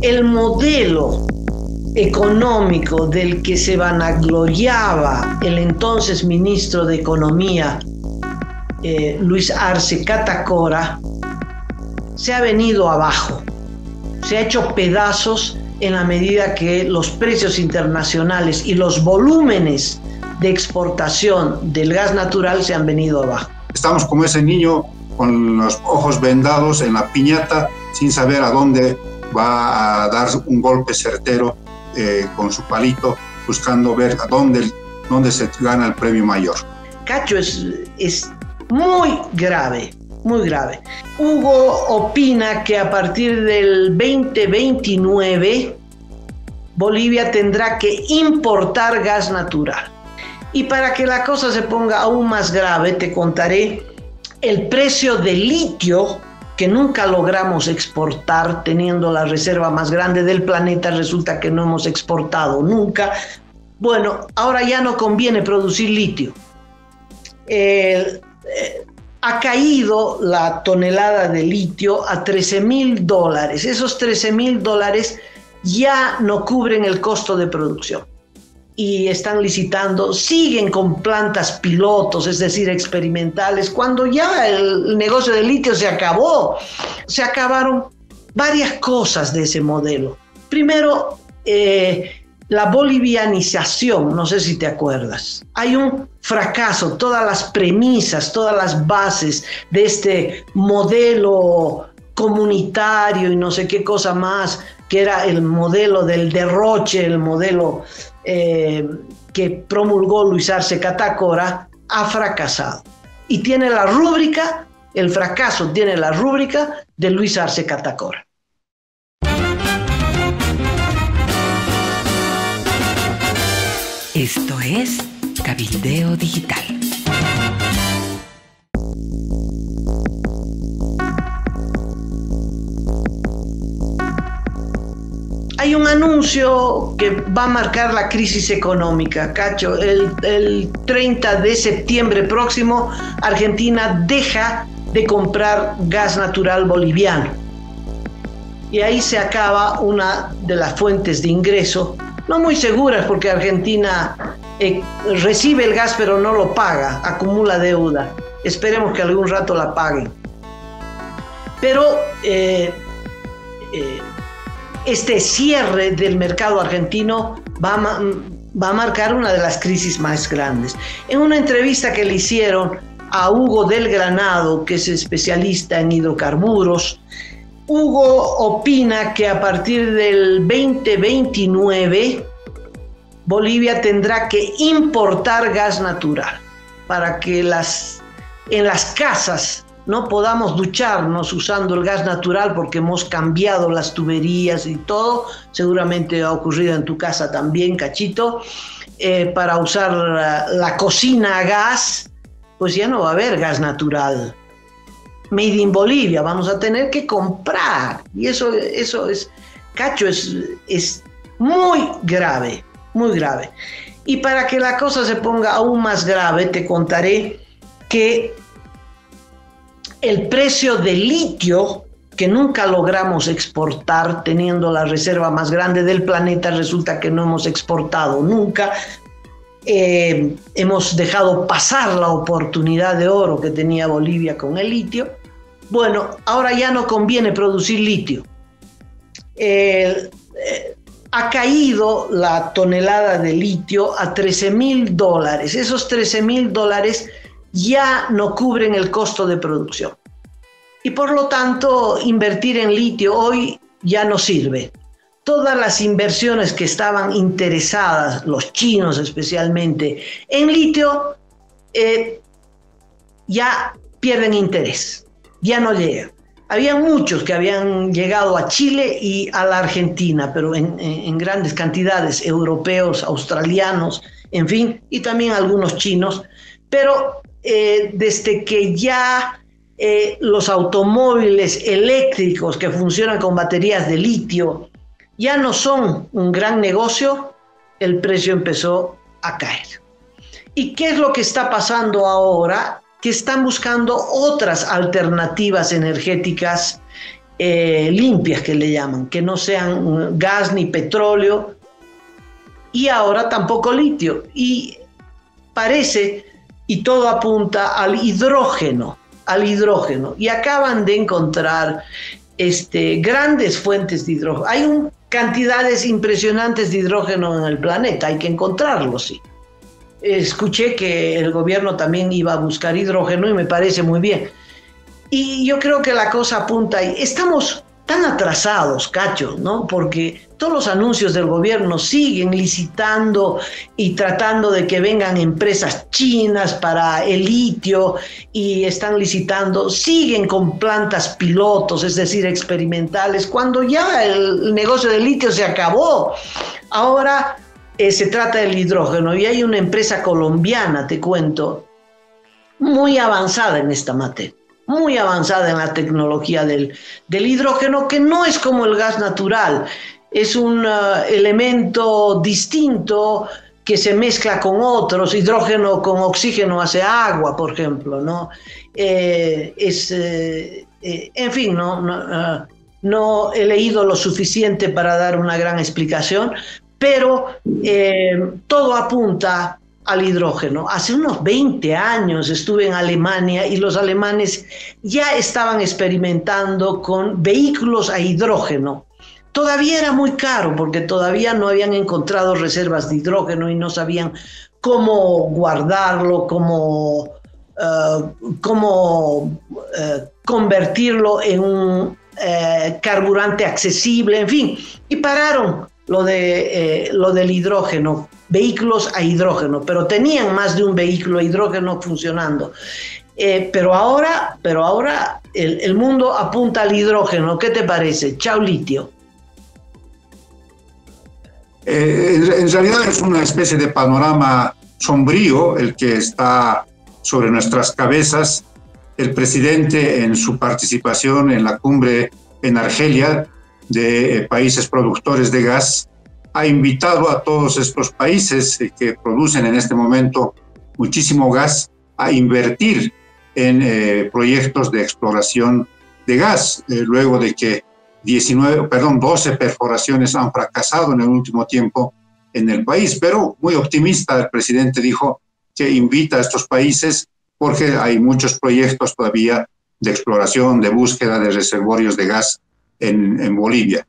El modelo económico del que se vanagloriaba el entonces ministro de Economía, Luis Arce Catacora, se ha venido abajo, se ha hecho pedazos en la medida que los precios internacionales y los volúmenes de exportación del gas natural se han venido abajo. Estamos como ese niño con los ojos vendados en la piñata, sin saber a dónde va a dar un golpe certero con su palito, buscando ver a dónde se gana el premio mayor. Cacho, es muy grave, muy grave. Hugo opina que a partir del 2029 Bolivia tendrá que importar gas natural. Y para que la cosa se ponga aún más grave, te contaré el precio del litio que nunca logramos exportar, teniendo la reserva más grande del planeta. Resulta que no hemos exportado nunca. Bueno, ahora ya no conviene producir litio. Ha caído la tonelada de litio a $13,000. Esos $13,000 ya no cubren el costo de producción. Y están licitando, siguen con plantas pilotos, es decir, experimentales, cuando ya el negocio del litio se acabó. Se acabaron varias cosas de ese modelo. Primero, la bolivianización, no sé si te acuerdas. Hay un fracaso, todas las premisas, todas las bases de este modelo comunitario y no sé qué cosa más, que era el modelo del derroche, el modelo que promulgó Luis Arce Catacora, ha fracasado. Y tiene la rúbrica, el fracaso tiene la rúbrica de Luis Arce Catacora. Esto es Cabildeo Digital. Hay un anuncio que va a marcar la crisis económica, Cacho. El 30 de septiembre próximo, Argentina deja de comprar gas natural boliviano. Y ahí se acaba una de las fuentes de ingreso, no muy seguras, porque Argentina recibe el gas pero no lo paga, acumula deuda. Esperemos que algún rato la paguen. Pero este cierre del mercado argentino va a marcar una de las crisis más grandes. En una entrevista que le hicieron a Hugo del Granado, que es especialista en hidrocarburos, Hugo opina que a partir del 2029 Bolivia tendrá que importar gas natural para que en las casas no podamos ducharnos usando el gas natural, porque hemos cambiado las tuberías y todo. Seguramente ha ocurrido en tu casa también, Cachito. Para usar la cocina a gas, pues ya no va a haber gas natural made in Bolivia, vamos a tener que comprar. Y eso es, Cacho, es muy grave, muy grave. Y para que la cosa se ponga aún más grave, te contaré que el precio del litio, que nunca logramos exportar, teniendo la reserva más grande del planeta, resulta que no hemos exportado nunca. Hemos dejado pasar la oportunidad de oro que tenía Bolivia con el litio. Bueno, ahora ya no conviene producir litio. Ha caído la tonelada de litio a $13,000. Esos $13,000 ya no cubren el costo de producción. Y por lo tanto, invertir en litio hoy ya no sirve. Todas las inversiones que estaban interesadas, los chinos especialmente, en litio, ya pierden interés, ya no llegan. Había muchos que habían llegado a Chile y a la Argentina, pero en grandes cantidades, europeos, australianos, en fin, y también algunos chinos. Pero desde que ya los automóviles eléctricos que funcionan con baterías de litio ya no son un gran negocio, el precio empezó a caer. ¿Y qué es lo que está pasando ahora? Que están buscando otras alternativas energéticas limpias que le llaman, que no sean gas ni petróleo, y ahora tampoco litio. Y parece, y todo apunta al hidrógeno, y acaban de encontrar grandes fuentes de hidrógeno. Hay cantidades impresionantes de hidrógeno en el planeta, hay que encontrarlo, sí. Escuché que el gobierno también iba a buscar hidrógeno y me parece muy bien. Y yo creo que la cosa apunta ahí. Estamos tan atrasados, Cacho, ¿no? Porque todos los anuncios del gobierno siguen licitando y tratando de que vengan empresas chinas para el litio y están licitando, siguen con plantas pilotos, es decir, experimentales, cuando ya el negocio del litio se acabó. Ahora se trata del hidrógeno y hay una empresa colombiana, te cuento, muy avanzada en esta materia, muy avanzada en la tecnología del hidrógeno, que no es como el gas natural, es un elemento distinto que se mezcla con otros. Hidrógeno con oxígeno hace agua, por ejemplo, ¿no? En fin, no he leído lo suficiente para dar una gran explicación, pero todo apunta al hidrógeno. Hace unos 20 años estuve en Alemania y los alemanes ya estaban experimentando con vehículos a hidrógeno. Todavía era muy caro porque todavía no habían encontrado reservas de hidrógeno y no sabían cómo guardarlo, cómo convertirlo en un carburante accesible, en fin, y pararon lo del hidrógeno, vehículos a hidrógeno, pero tenían más de un vehículo a hidrógeno funcionando. Pero ahora el mundo apunta al hidrógeno. ¿Qué te parece? Chao litio. En realidad es una especie de panorama sombrío el que está sobre nuestras cabezas. El presidente, en su participación en la cumbre en Argelia de países productores de gas, ha invitado a todos estos países que producen en este momento muchísimo gas a invertir en proyectos de exploración de gas, luego de que 12 perforaciones han fracasado en el último tiempo en el país. Pero muy optimista, el presidente dijo que invita a estos países porque hay muchos proyectos todavía de exploración, de búsqueda de reservorios de gas en Bolivia.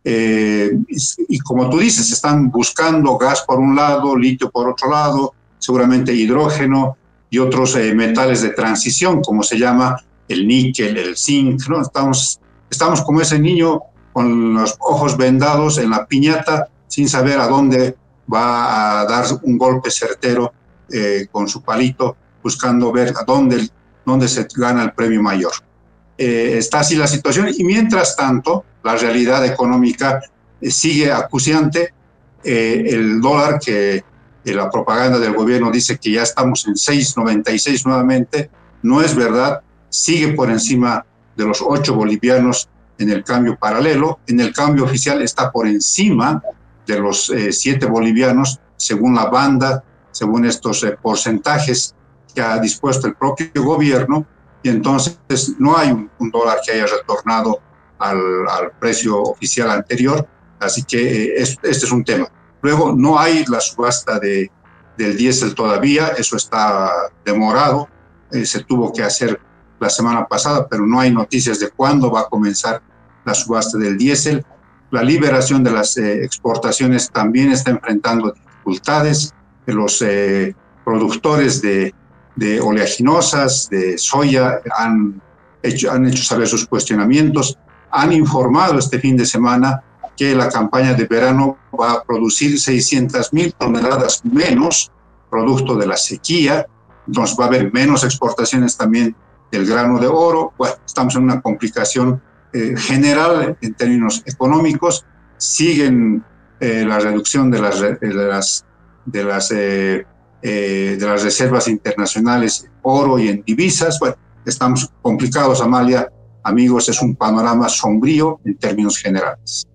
Y como tú dices, están buscando gas por un lado, litio por otro lado, seguramente hidrógeno y otros metales de transición, como se llama el níquel, el zinc, ¿no? Estamos como ese niño con los ojos vendados en la piñata, sin saber a dónde va a dar un golpe certero con su palito, buscando ver a dónde se gana el premio mayor. Está así la situación, y mientras tanto la realidad económica sigue acuciante. El dólar, que la propaganda del gobierno dice que ya estamos en 6.96 nuevamente, no es verdad, sigue por encima de los 8 bolivianos en el cambio paralelo. En el cambio oficial está por encima de los 7 bolivianos, según la banda, según estos porcentajes que ha dispuesto el propio gobierno. Y entonces no hay un dólar que haya retornado al precio oficial anterior, así que este es un tema. Luego, no hay la subasta del diésel todavía, eso está demorado, se tuvo que hacer la semana pasada, pero no hay noticias de cuándo va a comenzar la subasta del diésel. La liberación de las exportaciones también está enfrentando dificultades. Los productores de oleaginosas, de soya, han hecho saber sus cuestionamientos. Han informado este fin de semana que la campaña de verano va a producir 600.000 toneladas menos, producto de la sequía. Nos va a haber menos exportaciones también del grano de oro. Bueno, estamos en una complicación general en términos económicos. Siguen la reducción de las reservas internacionales, oro y en divisas. Bueno, estamos complicados, Amalia. Amigos, es un panorama sombrío en términos generales.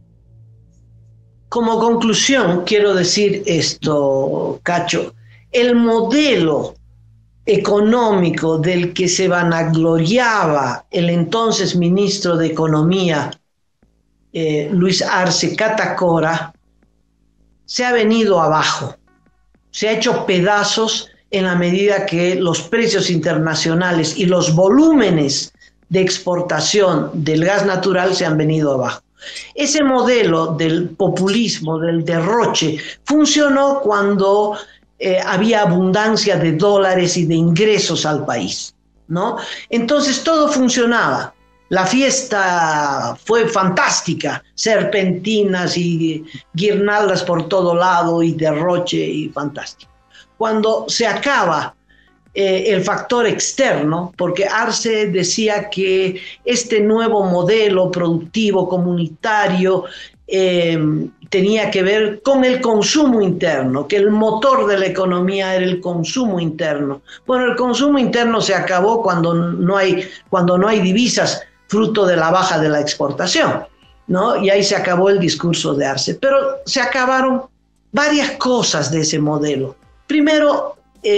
Como conclusión, quiero decir esto, Cacho. El modelo económico del que se vanagloriaba el entonces ministro de Economía, Luis Arce Catacora, se ha venido abajo, se ha hecho pedazos en la medida que los precios internacionales y los volúmenes de exportación del gas natural se han venido abajo. Ese modelo del populismo, del derroche, funcionó cuando había abundancia de dólares y de ingresos al país, ¿no? Entonces todo funcionaba. La fiesta fue fantástica, serpentinas y guirnaldas por todo lado y derroche y fantástico. Cuando se acaba el factor externo, porque Arce decía que este nuevo modelo productivo comunitario tenía que ver con el consumo interno, que el motor de la economía era el consumo interno. Bueno, el consumo interno se acabó cuando no hay divisas, fruto de la baja de la exportación, ¿no? Y ahí se acabó el discurso de Arce. Pero se acabaron varias cosas de ese modelo. Primero,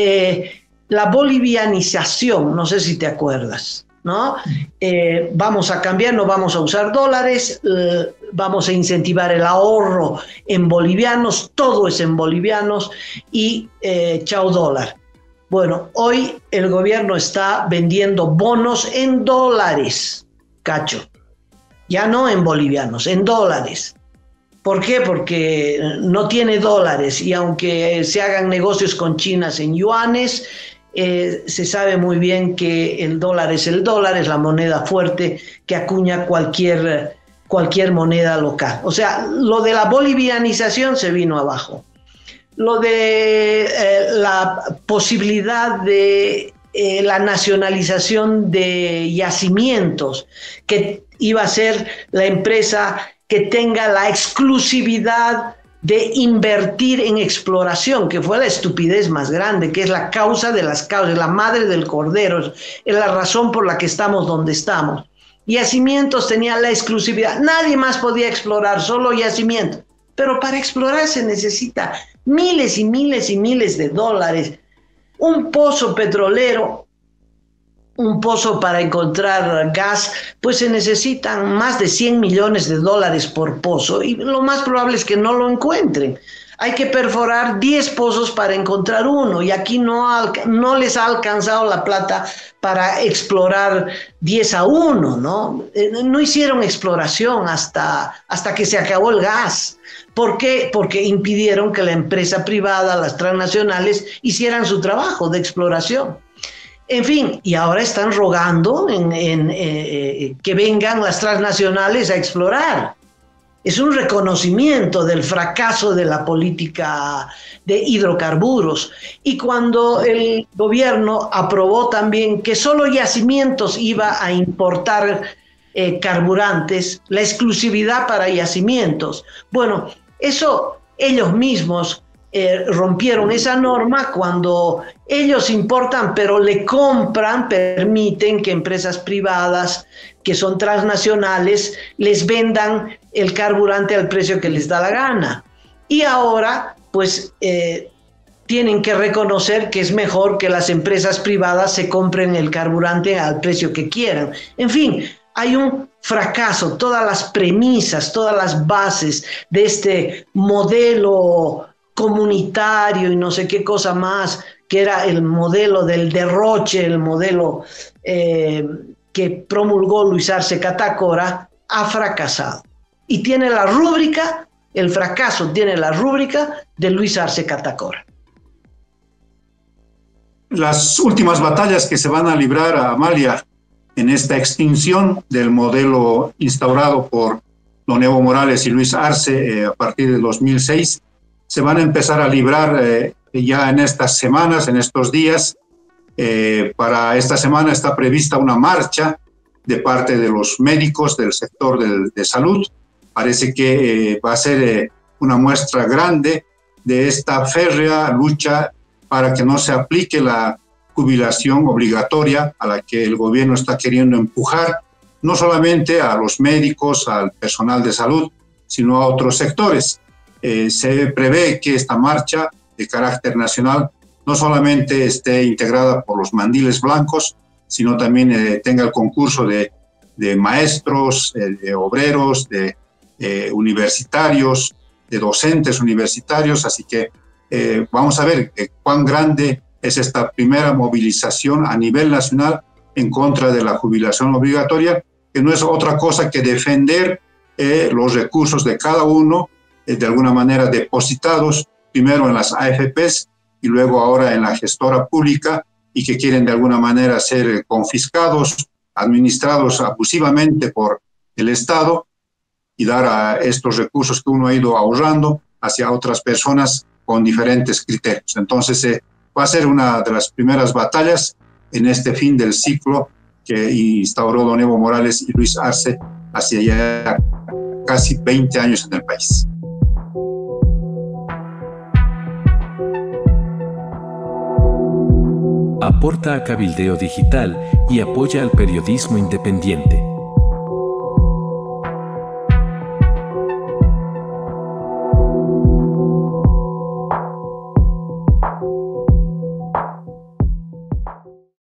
la bolivianización, no sé si te acuerdas, ¿no? Vamos a cambiar, no vamos a usar dólares, vamos a incentivar el ahorro en bolivianos, todo es en bolivianos y chao dólar. Bueno, hoy el gobierno está vendiendo bonos en dólares, Cacho, ya no en bolivianos, en dólares. ¿Por qué? Porque no tiene dólares y aunque se hagan negocios con China en yuanes, se sabe muy bien que el dólar, es la moneda fuerte que acuña cualquier moneda local. O sea, lo de la bolivianización se vino abajo. Lo de la posibilidad de la nacionalización de yacimientos, que iba a ser la empresa que tenga la exclusividad de invertir en exploración, que fue la estupidez más grande, que es la causa de las causas, la madre del cordero, es la razón por la que estamos donde estamos. Yacimientos tenía la exclusividad, nadie más podía explorar, solo yacimientos. Pero para explorar se necesita miles y miles y miles de dólares. Un pozo petrolero, un pozo para encontrar gas, pues se necesitan más de 100 millones de dólares por pozo y lo más probable es que no lo encuentren. Hay que perforar 10 pozos para encontrar uno y aquí no les ha alcanzado la plata para explorar 10-1, ¿no? No hicieron exploración hasta que se acabó el gas. ¿Por qué? Porque impidieron que la empresa privada, las transnacionales, hicieran su trabajo de exploración. En fin, y ahora están rogando que vengan las transnacionales a explorar. Es un reconocimiento del fracaso de la política de hidrocarburos. Y cuando el gobierno aprobó también que solo Yacimientos iba a importar carburantes, la exclusividad para Yacimientos, bueno, eso ellos mismos rompieron esa norma cuando ellos importan, pero le compran, permiten que empresas privadas que son transnacionales les vendan el carburante al precio que les da la gana. Y ahora, pues, tienen que reconocer que es mejor que las empresas privadas se compren el carburante al precio que quieran. En fin, hay un fracaso, todas las premisas, todas las bases de este modelo comunitario y no sé qué cosa más, que era el modelo del derroche, el modelo que promulgó Luis Arce Catacora, ha fracasado. Y tiene la rúbrica, el fracaso tiene la rúbrica de Luis Arce Catacora. Las últimas batallas que se van a librar, a Amalia, en esta extinción del modelo instaurado por don Evo Morales y Luis Arce a partir de 2006, se van a empezar a librar ya en estas semanas, en estos días. Para esta semana está prevista una marcha de parte de los médicos del sector de salud. Parece que va a ser una muestra grande de esta férrea lucha para que no se aplique la jubilación obligatoria a la que el gobierno está queriendo empujar, no solamente a los médicos, al personal de salud, sino a otros sectores. Se prevé que esta marcha de carácter nacional no solamente esté integrada por los mandiles blancos, sino también tenga el concurso de maestros, de obreros, de universitarios, de docentes universitarios. Así que vamos a ver cuán grande es esta primera movilización a nivel nacional en contra de la jubilación obligatoria, que no es otra cosa que defender los recursos de cada uno, de alguna manera depositados primero en las AFPs y luego ahora en la gestora pública, y que quieren de alguna manera ser confiscados, administrados abusivamente por el Estado, y dar a estos recursos que uno ha ido ahorrando hacia otras personas con diferentes criterios. Entonces va a ser una de las primeras batallas en este fin del ciclo que instauró don Evo Morales y Luis Arce hace ya casi 20 años en el país. Aporta a Cabildeo Digital y apoya al periodismo independiente.